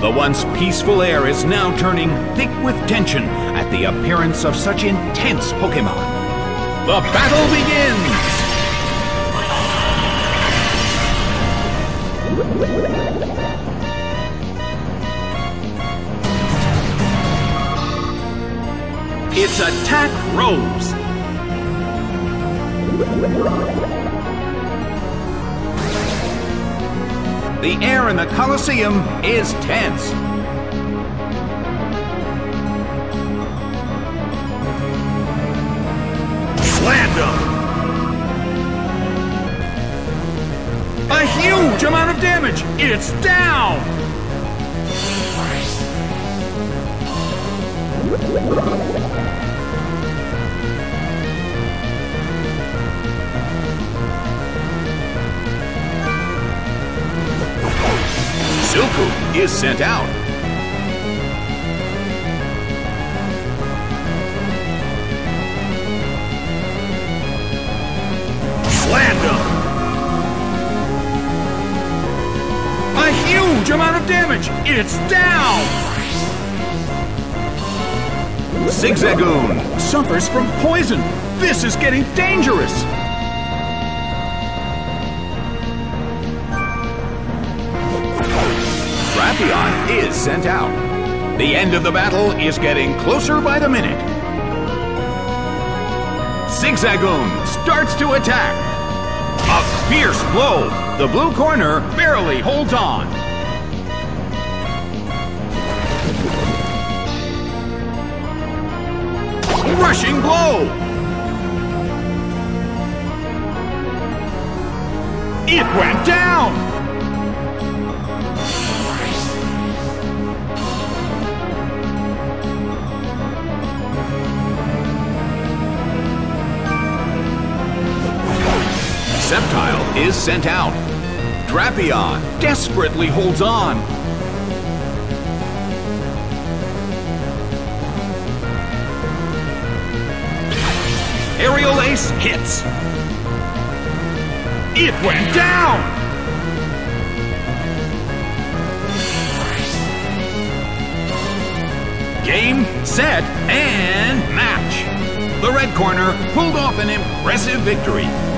The once peaceful air is now turning thick with tension at the appearance of such intense Pokémon. The battle begins! It's Attack Rose! The air in the Colosseum is tense. Slammed him! A huge amount of damage! It's down! Silcoon is sent out. Slammed him! A huge amount of damage! It's down! Zigzagoon suffers from poison. This is getting dangerous! Drapion is sent out. The end of the battle is getting closer by the minute. Zigzagoon starts to attack. A fierce blow. The blue corner barely holds on. Rushing blow. It went down. Sceptile is sent out. Drapion desperately holds on. Aerial Ace hits. It went down! Game, set, and match! The red corner pulled off an impressive victory.